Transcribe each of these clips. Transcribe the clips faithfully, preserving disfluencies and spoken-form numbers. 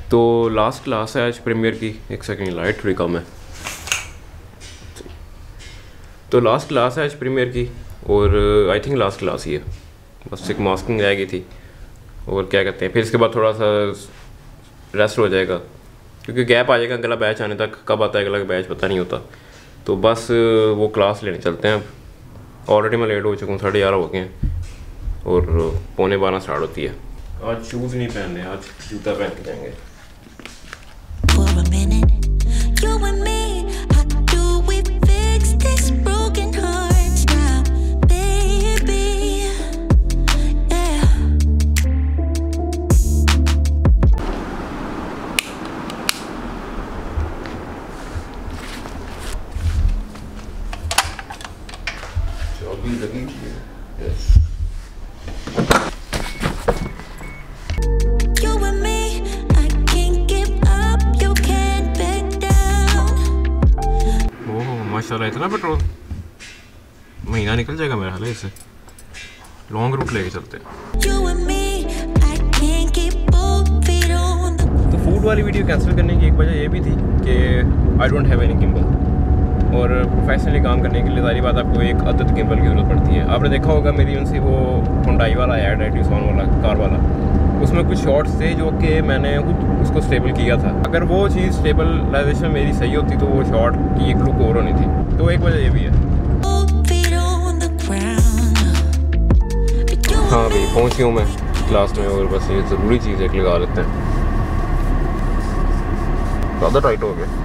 तो last class है आज प्रीमियर की। एक सेकंड, लाइट थोड़ी कम है। तो लास्ट क्लास है आज प्रीमियर की और आई थिंक लास्ट क्लास ही है, बस एक मास्किंग रह गई थी और क्या कहते हैं, फिर इसके बाद थोड़ा सा रेस्ट हो जाएगा क्योंकि गैप आ जाएगा अगला बैच आने तक। कब आता है अगला बैच पता नहीं होता। तो बस वो क्लास लेने चलते हैं। अब ऑलरेडी मैं लेट हो चुका हूँ, साढ़े ग्यारह हो गए हैं और पौने बारह स्टार्ट होती है। आज शूज़ नहीं पहनने, आज जूता पहन के जाएंगे। माशाल्लाह इतना पेट्रोल, महीना निकल जाएगा मेरा हाल है। इससे लॉन्ग रूट लेके चलते हैं। तो फूड वाली वीडियो कैंसिल करने की एक वजह ये भी थी कि I don't have any gimbal और प्रोफेशनली काम करने के लिए सारी बात आपको एक अदद गिम्बल की ज़रूरत पड़ती है। आपने देखा होगा मेरी उनसे वो हुंडई वाला ऐड है, ट्यूसॉन वाला कार वाला, उसमें कुछ शॉट्स थे जो कि मैंने खुद उसको स्टेबल किया था। अगर वो चीज़ स्टेबलाइजेशन मेरी सही होती तो वो शॉट की एक लुक और होनी थी। तो एक वजह ये भी है। हाँ भाई पहुँच गया हूँ मैं क्लास में और बस ये ज़रूरी चीज़ एक लगा लेते हैं। ज़्यादा टाइट हो गया।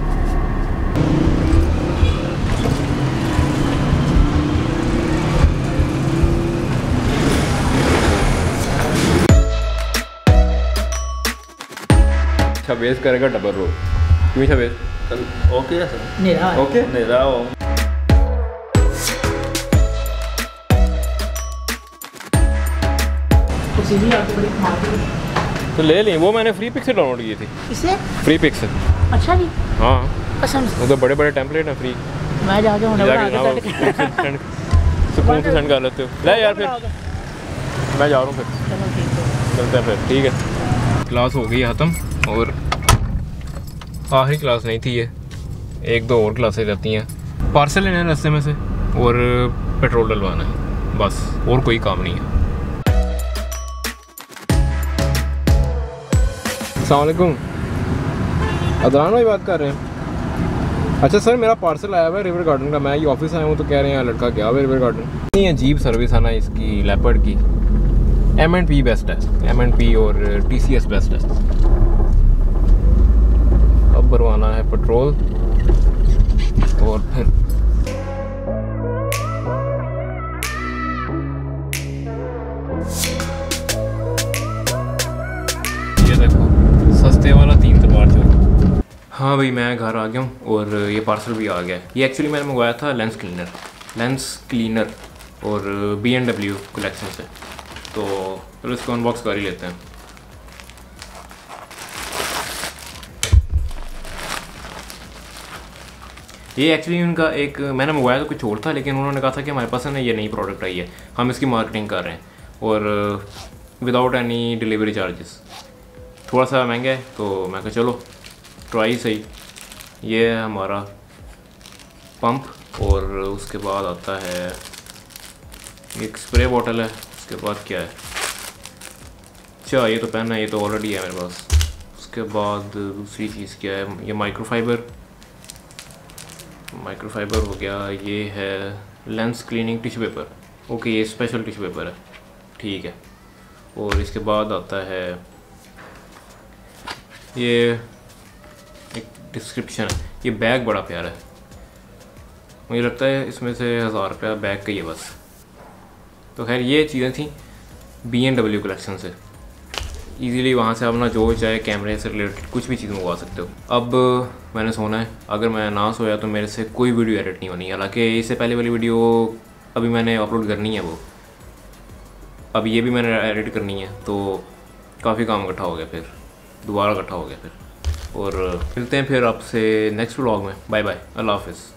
शबेज करेगा डबल रोल। क्यों शबेज? ओके है सर। नेरा ओके नेरा हो। तो ले लें, वो मैंने फ्री पिक से डाउनलोड की थी। इसे फ्री पिक से। अच्छा जी। हाँ कसम से। वो तो बड़े बड़े टेम्पलेट हैं फ्री। मैं जाके होने वाला है सुकून से सेंड कर लेते हो। ले यार फिर मैं जा रहा हूँ, फिर चलो ठीक है, चलते हैं फिर। ठीक है, क्लास हो गई ख़त्म और आखिरी क्लास नहीं थी ये, एक दो और क्लासें रहती हैं। पार्सल लेना है रास्ते में से और पेट्रोल डलवाना है, बस और कोई काम नहीं है। अस्सलाम वालेकुम, अदनान भाई बात कर रहे हैं? अच्छा सर मेरा पार्सल आया हुआ है रिवर गार्डन का। मैं ये ऑफिस आया हूँ तो कह रहे हैं लड़का गया हुआ है रिवर गार्डन। इतनी अजीब सर्विस है ना इसकी लेपर्ड की। एम एंड पी बेस्ट है, एम एंड पी और टी सी एस बेस्ट है। अब भरवाना है पेट्रोल और फिर ये देखो सस्ते वाला तीन तबार चौक। हाँ भाई मैं घर आ गया हूँ और ये पार्सल भी आ गया है। ये एक्चुअली मैंने मंगवाया था लेंस क्लीनर, लेंस क्लीनर और बी एम डब्ल्यू कलेक्शन से। तो चलो इसको अनबॉक्स कर ही लेते हैं। ये एक्चुअली उनका एक मैंने मंगवाया तो कुछ और था, लेकिन उन्होंने कहा था कि हमारे पास है ना ये नई प्रोडक्ट आई है, हम इसकी मार्केटिंग कर रहे हैं और विदाउट एनी डिलीवरी चार्जेस। थोड़ा सा महंगा है तो मैं कहा चलो ट्राई सही। ये है हमारा पंप और उसके बाद आता है एक स्प्रे बॉटल है। उसके बाद क्या है, अच्छा ये तो पेन है, ये तो ऑलरेडी है मेरे पास। उसके बाद दूसरी चीज़ क्या है, ये माइक्रोफाइबर माइक्रोफाइबर हो गया। ये है lens cleaning tissue paper. Okay ये स्पेशल टिश्यू पेपर है, ठीक है। और इसके बाद आता है ये एक डिस्क्रिप्शन। ये बैग बड़ा प्यारा है, मुझे लगता है इसमें से हज़ार रुपया बैग का ही है बस। तो खैर ये चीज़ें थी बी एम डब्ल्यू कलेक्शन से। इजीली वहाँ से अपना जो चाहे कैमरे से रिलेटेड कुछ भी चीज़ मंगवा सकते हो। अब मैंने सोना है, अगर मैं ना सोया तो मेरे से कोई वीडियो एडिट नहीं होनी। हालांकि इससे पहले वाली वीडियो अभी मैंने अपलोड करनी है, वो अब ये भी मैंने एडिट करनी है, तो काफ़ी काम इकट्ठा हो गया, फिर दोबारा इकट्ठा हो गया फिर। और मिलते हैं फिर आपसे नेक्स्ट व्लॉग में। बाय बाय, अल्लाह हाफिज़।